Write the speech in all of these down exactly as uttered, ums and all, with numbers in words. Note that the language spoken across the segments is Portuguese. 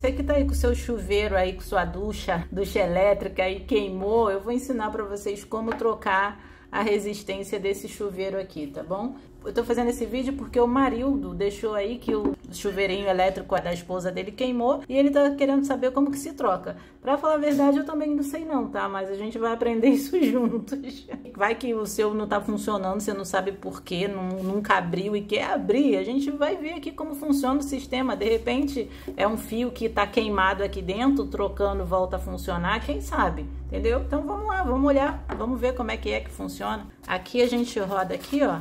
Você que tá aí com o seu chuveiro aí, com sua ducha, ducha elétrica aí queimou, eu vou ensinar pra vocês como trocar a resistência desse chuveiro aqui, tá bom? Eu tô fazendo esse vídeo porque o Marildo deixou aí que o chuveirinho elétrico da esposa dele queimou e ele tá querendo saber como que se troca. Pra falar a verdade, eu também não sei não, tá? Mas a gente vai aprender isso juntos. Vai que o seu não tá funcionando, você não sabe por quê, não, nunca abriu e quer abrir. A gente vai ver aqui como funciona o sistema. De repente, é um fio que tá queimado aqui dentro, trocando, volta a funcionar, quem sabe? Entendeu? Então vamos lá, vamos olhar, vamos ver como é que é que funciona. Aqui a gente roda aqui, ó.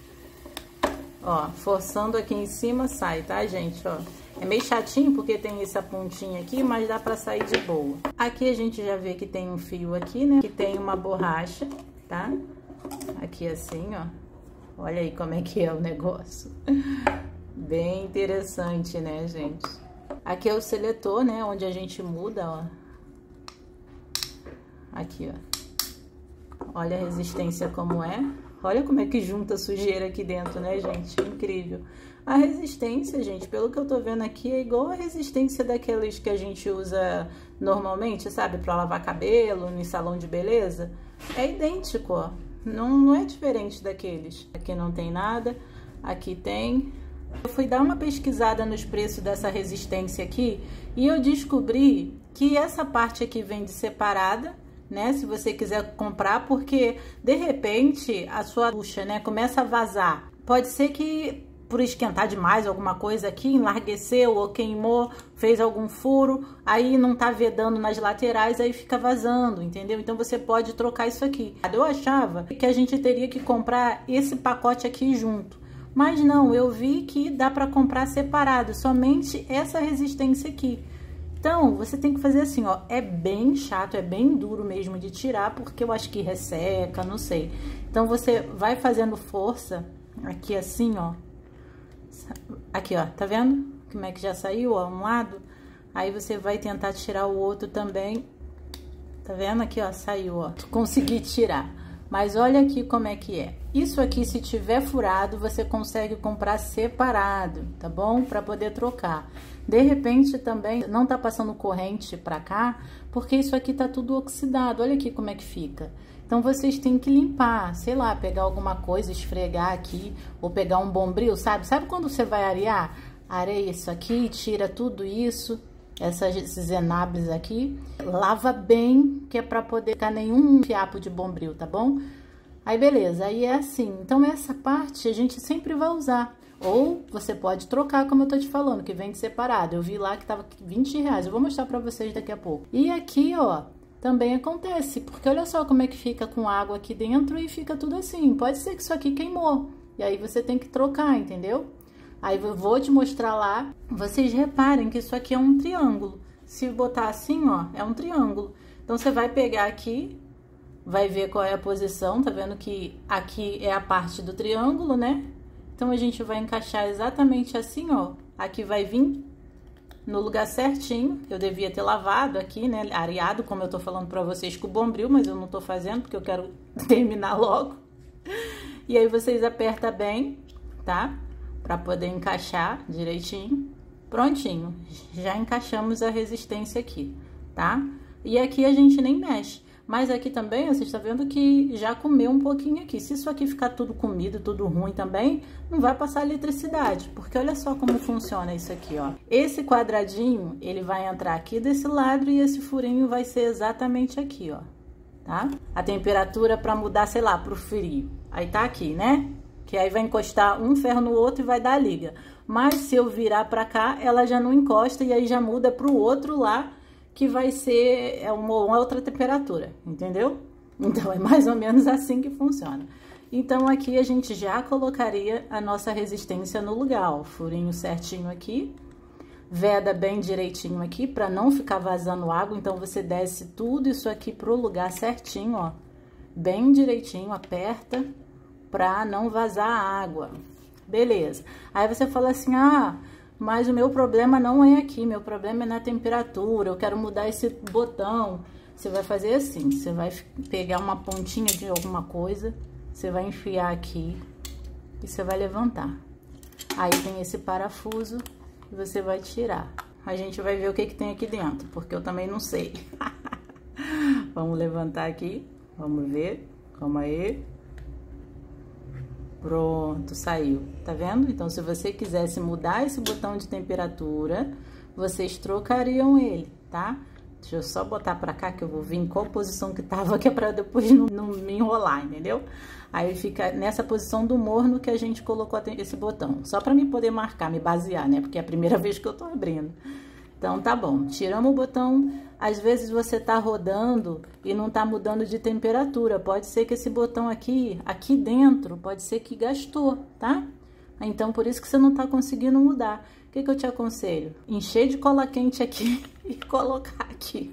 Ó, forçando aqui em cima sai, tá, gente? Ó, é meio chatinho porque tem essa pontinha aqui, mas dá pra sair de boa. Aqui a gente já vê que tem um fio aqui, né? Que tem uma borracha, tá? Aqui assim, ó. Olha aí como é que é o negócio. Bem interessante, né, gente? Aqui é o seletor, né? Onde a gente muda, ó. Aqui, ó. Olha a resistência como é. Olha como é que junta sujeira aqui dentro, né, gente? Incrível. A resistência, gente, pelo que eu tô vendo aqui, é igual a resistência daqueles que a gente usa normalmente, sabe? Pra lavar cabelo, no salão de beleza. É idêntico, ó. Não, não é diferente daqueles. Aqui não tem nada. Aqui tem. Eu fui dar uma pesquisada nos preços dessa resistência aqui e eu descobri que essa parte aqui vende separada, né? Se você quiser comprar, porque de repente a sua ducha, né, começa a vazar. Pode ser que por esquentar demais alguma coisa aqui, enlargueceu ou queimou, fez algum furo, aí não tá vedando nas laterais, aí fica vazando, entendeu? Então você pode trocar isso aqui. Eu achava que a gente teria que comprar esse pacote aqui junto, mas não, eu vi que dá para comprar separado, somente essa resistência aqui. Então, você tem que fazer assim, ó, é bem chato, é bem duro mesmo de tirar, porque eu acho que resseca, não sei. Então, você vai fazendo força aqui assim, ó. Aqui, ó, tá vendo como é que já saiu, ó, um lado? Aí você vai tentar tirar o outro também. Tá vendo aqui, ó, saiu, ó. Consegui tirar. Mas olha aqui como é que é. Isso aqui, se tiver furado, você consegue comprar separado, tá bom? Pra poder trocar. De repente também não tá passando corrente pra cá, porque isso aqui tá tudo oxidado. Olha aqui como é que fica. Então vocês têm que limpar, sei lá, pegar alguma coisa, esfregar aqui, ou pegar um bombril, sabe? Sabe quando você vai arear? Areia isso aqui, tira tudo isso, essas, esses enabres aqui. Lava bem, que é pra poder ficar nenhum fiapo de bombril, tá bom? Aí beleza, aí é assim. Então essa parte a gente sempre vai usar. Ou você pode trocar, como eu tô te falando, que vende separado. Eu vi lá que tava vinte reais. Eu vou mostrar pra vocês daqui a pouco. E aqui, ó, também acontece. Porque olha só como é que fica com água aqui dentro e fica tudo assim. Pode ser que isso aqui queimou. E aí você tem que trocar, entendeu? Aí eu vou te mostrar lá. Vocês reparem que isso aqui é um triângulo. Se botar assim, ó, é um triângulo. Então você vai pegar aqui, vai ver qual é a posição. Tá vendo que aqui é a parte do triângulo, né? Então, a gente vai encaixar exatamente assim, ó. Aqui vai vir no lugar certinho. Eu devia ter lavado aqui, né? Areado, como eu tô falando pra vocês com o bombril, mas eu não tô fazendo porque eu quero terminar logo. E aí, vocês apertam bem, tá? Pra poder encaixar direitinho. Prontinho. Já encaixamos a resistência aqui, tá? E aqui a gente nem mexe. Mas aqui também, você está vendo que já comeu um pouquinho aqui. Se isso aqui ficar tudo comido, tudo ruim também, não vai passar eletricidade. Porque olha só como funciona isso aqui, ó. Esse quadradinho, ele vai entrar aqui desse lado e esse furinho vai ser exatamente aqui, ó. Tá? A temperatura para mudar, sei lá, pro frio. Aí tá aqui, né? Que aí vai encostar um ferro no outro e vai dar a liga. Mas se eu virar para cá, ela já não encosta e aí já muda pro outro lá, que vai ser uma, uma outra temperatura, entendeu? Então, é mais ou menos assim que funciona. Então, aqui a gente já colocaria a nossa resistência no lugar, ó, furinho certinho aqui, veda bem direitinho aqui, para não ficar vazando água. Então, você desce tudo isso aqui pro lugar certinho, ó, bem direitinho, aperta, pra não vazar água. Beleza. Aí, você fala assim, ah... mas o meu problema não é aqui, meu problema é na temperatura, eu quero mudar esse botão. Você vai fazer assim, você vai pegar uma pontinha de alguma coisa, você vai enfiar aqui e você vai levantar. Aí tem esse parafuso e você vai tirar. a gente vai ver o que que tem aqui dentro, porque eu também não sei. Vamos levantar aqui, vamos ver, calma aí. Pronto, saiu, tá vendo? Então, se você quisesse mudar esse botão de temperatura, vocês trocariam ele, tá? Deixa eu só botar pra cá que eu vou ver em qual posição que tava, que é pra depois não, não me enrolar, entendeu? Aí fica nessa posição do morno que a gente colocou esse botão, só pra me poder marcar, me basear, né? Porque é a primeira vez que eu tô abrindo. Então, tá bom, tiramos o botão. Às vezes você tá rodando e não tá mudando de temperatura. Pode ser que esse botão aqui, aqui dentro, pode ser que gastou, tá? Então, por isso que você não tá conseguindo mudar. O que que eu te aconselho? Encher de cola quente aqui e colocar aqui.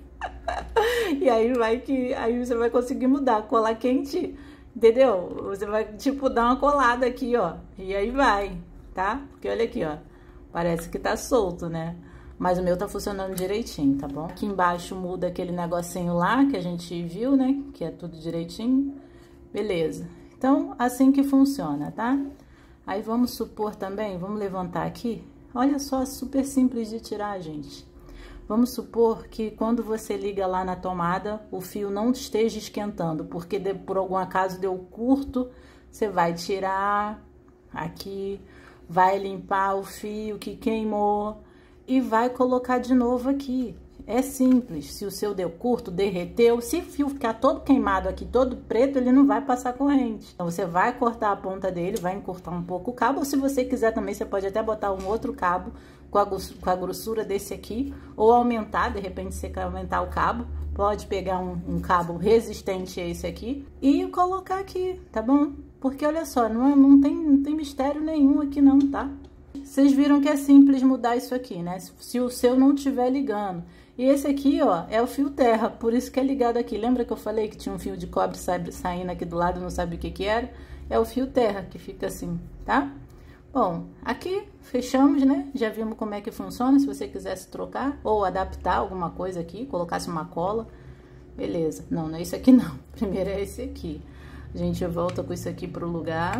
E aí vai que, aí você vai conseguir mudar. Cola quente, entendeu? Você vai, tipo, dar uma colada aqui, ó. E aí vai, tá? Porque olha aqui, ó. Parece que tá solto, né? Mas o meu tá funcionando direitinho, tá bom? Aqui embaixo muda aquele negocinho lá que a gente viu, né? Que é tudo direitinho. Beleza. Então, assim que funciona, tá? Aí vamos supor também, vamos levantar aqui. Olha só, super simples de tirar, gente. Vamos supor que quando você liga lá na tomada, o fio não esteja esquentando, porque de, por algum acaso deu curto, você vai tirar aqui, vai limpar o fio que queimou e vai colocar de novo aqui. É simples. Se o seu deu curto, derreteu, se o fio ficar todo queimado aqui, todo preto, ele não vai passar corrente. Então, você vai cortar a ponta dele, vai encurtar um pouco o cabo, ou se você quiser também, você pode até botar um outro cabo com a, com a grossura desse aqui, ou aumentar, de repente você quer aumentar o cabo, pode pegar um, um cabo resistente a esse aqui e colocar aqui, tá bom? Porque olha só, não, é, não, tem, não tem mistério nenhum aqui não, tá? Vocês viram que é simples mudar isso aqui, né? Se o seu não estiver ligando. E esse aqui, ó, é o fio terra, por isso que é ligado aqui. Lembra que eu falei que tinha um fio de cobre saindo aqui do lado, não sabe o que que era? É o fio terra que fica assim, tá? Bom, aqui fechamos, né? Já vimos como é que funciona, se você quisesse trocar ou adaptar alguma coisa aqui, colocasse uma cola, beleza. Não, não é isso aqui não. Primeiro é esse aqui. A gente volta com isso aqui pro lugar.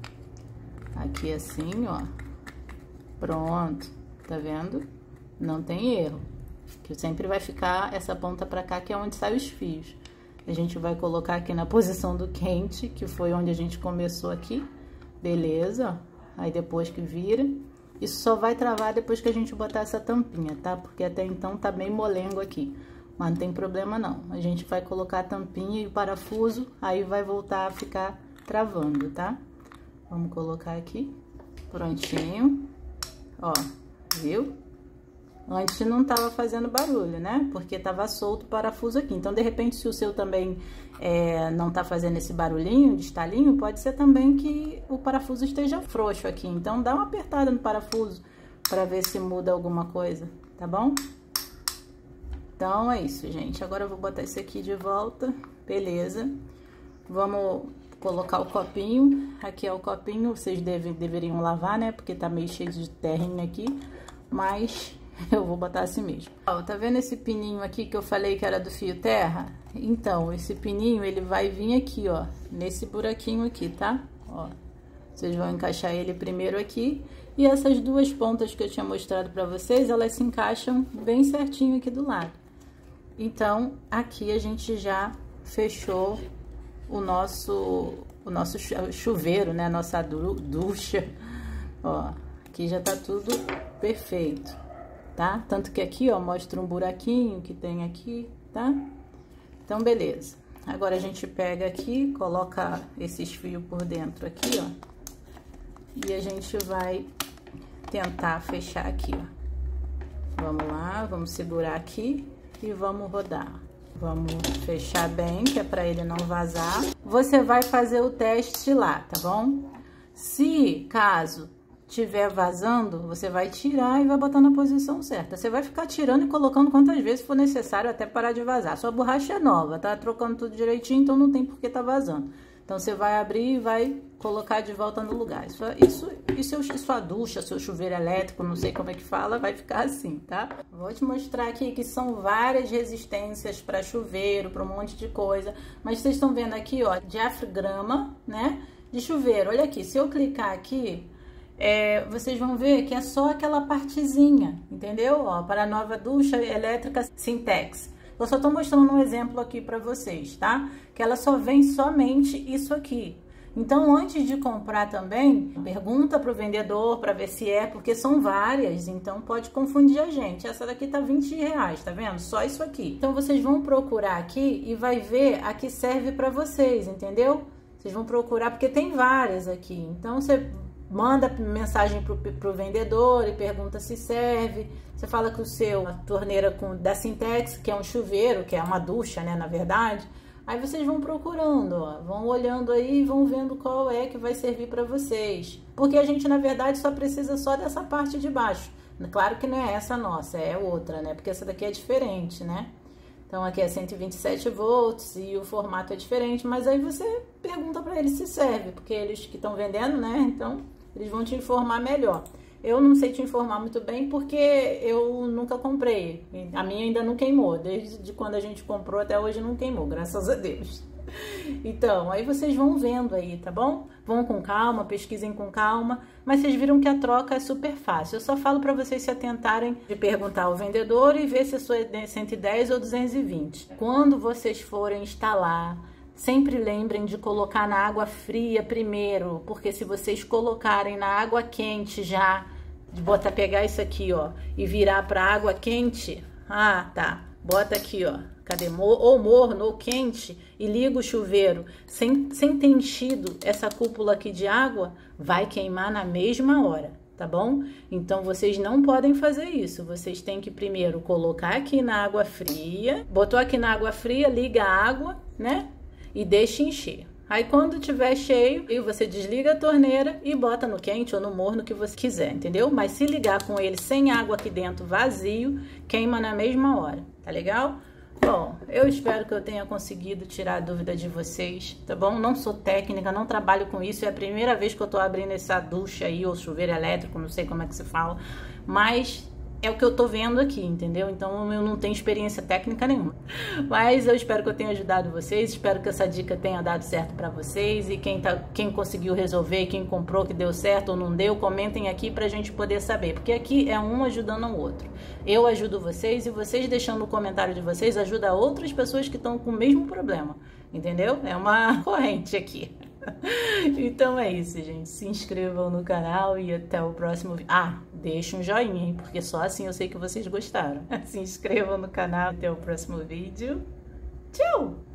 Aqui assim, ó. Pronto, tá vendo? Não tem erro. Que sempre vai ficar essa ponta pra cá, que é onde saem os fios. A gente vai colocar aqui na posição do quente, que foi onde a gente começou aqui. Beleza, ó. Aí depois que vira. Isso só vai travar depois que a gente botar essa tampinha, tá? Porque até então tá bem molengo aqui. Mas não tem problema não. A gente vai colocar a tampinha e o parafuso, aí vai voltar a ficar travando, tá? Vamos colocar aqui. Prontinho. Ó, viu? Antes não tava fazendo barulho, né? Porque tava solto o parafuso aqui. Então, de repente, se o seu também é, não tá fazendo esse barulhinho de estalinho, pode ser também que o parafuso esteja frouxo aqui. Então, dá uma apertada no parafuso pra ver se muda alguma coisa, tá bom? Então, é isso, gente. Agora eu vou botar esse aqui de volta. Beleza. Vamos colocar o copinho. Aqui é o copinho. Vocês devem, deveriam lavar, né? Porque tá meio cheio de terrinha aqui. Mas eu vou botar assim mesmo. Ó, tá vendo esse pininho aqui que eu falei que era do fio terra? Então, esse pininho, ele vai vir aqui, ó. Nesse buraquinho aqui, tá? Ó. Vocês vão encaixar ele primeiro aqui. E essas duas pontas que eu tinha mostrado pra vocês, elas se encaixam bem certinho aqui do lado. Então, aqui a gente já fechou o nosso, o nosso chuveiro, né? A nossa ducha. Ó, aqui já tá tudo perfeito, tá? Tanto que aqui, ó, mostra um buraquinho que tem aqui, tá? Então, beleza. Agora, a gente pega aqui, coloca esses fios por dentro aqui, ó. E a gente vai tentar fechar aqui, ó. Vamos lá, vamos segurar aqui e vamos rodar. Vamos fechar bem, que é pra ele não vazar. Você vai fazer o teste lá, tá bom? Se, caso tiver vazando, você vai tirar e vai botar na posição certa. Você vai ficar tirando e colocando quantas vezes for necessário até parar de vazar. Sua borracha é nova, tá trocando tudo direitinho, então não tem por que tá vazando. Então, você vai abrir e vai colocar de volta no lugar. Isso, isso, isso é sua ducha, seu chuveiro elétrico, não sei como é que fala, vai ficar assim, tá? Vou te mostrar aqui que são várias resistências para chuveiro, para um monte de coisa. Mas vocês estão vendo aqui, ó, diafragma, né? De chuveiro. Olha aqui, se eu clicar aqui, é, vocês vão ver que é só aquela partezinha, entendeu? Ó, para a nova ducha elétrica Sintex. Eu só tô mostrando um exemplo aqui para vocês, tá? Que ela só vem somente isso aqui. Então, antes de comprar também, pergunta pro vendedor para ver se é, porque são várias, então pode confundir a gente. Essa daqui tá vinte reais, tá vendo? Só isso aqui. Então, vocês vão procurar aqui e vai ver a que serve para vocês, entendeu? Vocês vão procurar, porque tem várias aqui. Então, você manda mensagem pro, pro vendedor e pergunta se serve. Você fala que o seu, a torneira com, da Sintex, que é um chuveiro, que é uma ducha, né, na verdade. Aí vocês vão procurando, ó, vão olhando aí e vão vendo qual é que vai servir para vocês. Porque a gente, na verdade, só precisa só dessa parte de baixo. Claro que não é essa nossa, é outra, né? Porque essa daqui é diferente, né? Então, aqui é cento e vinte e sete volts e o formato é diferente. Mas aí você pergunta para eles se serve, porque eles que estão vendendo, né? Então, eles vão te informar melhor. Eu não sei te informar muito bem porque eu nunca comprei. A minha ainda não queimou. Desde quando a gente comprou até hoje não queimou, graças a Deus. Então, aí vocês vão vendo aí, tá bom? Vão com calma, pesquisem com calma. Mas vocês viram que a troca é super fácil. Eu só falo para vocês se atentarem de perguntar ao vendedor e ver se a sua é cento e dez ou duzentos e vinte. Quando vocês forem instalar, sempre lembrem de colocar na água fria primeiro, porque se vocês colocarem na água quente já, de botar, pegar isso aqui, ó, e virar para água quente, ah, tá, bota aqui, ó, cadê, ou morno ou quente, e liga o chuveiro, sem, sem ter enchido essa cúpula aqui de água, vai queimar na mesma hora, tá bom? Então, vocês não podem fazer isso, vocês têm que primeiro colocar aqui na água fria, botou aqui na água fria, liga a água, né, e deixa encher. Aí, quando tiver cheio, você desliga a torneira e bota no quente ou no morno que você quiser, entendeu? Mas se ligar com ele sem água aqui dentro, vazio, queima na mesma hora, tá legal? Bom, eu espero que eu tenha conseguido tirar a dúvida de vocês, tá bom? Não sou técnica, não trabalho com isso, é a primeira vez que eu tô abrindo essa ducha aí, ou chuveiro elétrico, não sei como é que se fala, mas é o que eu tô vendo aqui, entendeu? Então eu não tenho experiência técnica nenhuma. Mas eu espero que eu tenha ajudado vocês, espero que essa dica tenha dado certo pra vocês. E quem, tá, quem conseguiu resolver, quem comprou que deu certo ou não deu, comentem aqui pra gente poder saber. Porque aqui é um ajudando o outro. Eu ajudo vocês e vocês deixando o comentário de vocês ajuda outras pessoas que estão com o mesmo problema. Entendeu? É uma corrente aqui. Então é isso, gente. Se inscrevam no canal e até o próximo vídeo. Ah, deixa um joinha, hein? Porque só assim eu sei que vocês gostaram. Se inscrevam no canal. Até o próximo vídeo. Tchau!